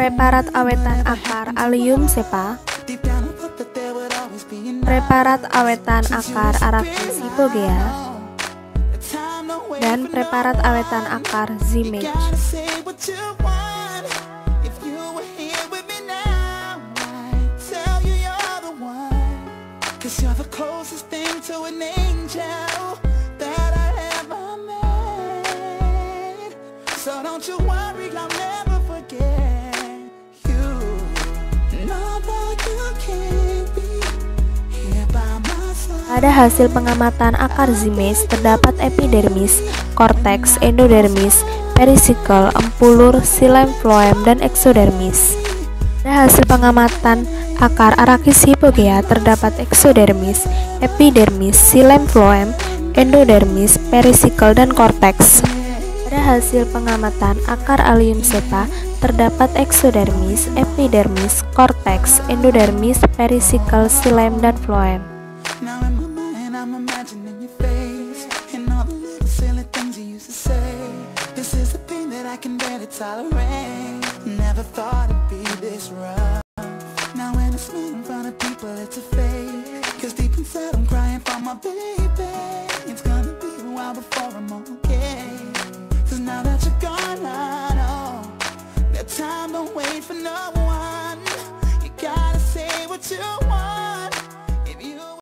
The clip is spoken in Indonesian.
Preparat awetan akar Allium cepa, preparat awetan akar Arachis hypogea, dan preparat awetan akar Zymage. Pada hasil pengamatan akar Zymage terdapat epidermis, korteks, endodermis, perisikkel, empulur, xilem, floem, dan eksodermis. Pada hasil pengamatan akar Arachis hypogea terdapat eksodermis, epidermis, xilem, floem, endodermis, perisikkel, dan korteks. Pada hasil pengamatan akar Allium cepa terdapat eksodermis, epidermis, korteks, endodermis, perisikkel, xilem, dan floem. I'm imagining your face and all the little silly things you used to say. This is the thing that I can barely tolerate. Never thought it'd be this rough. Now when it's me in front of people, it's a fake. Cause deep inside I'm crying for my baby. It's gonna be a while before I'm okay. Cause now that you're gone, I know that time don't wait for no one. You gotta say what you want.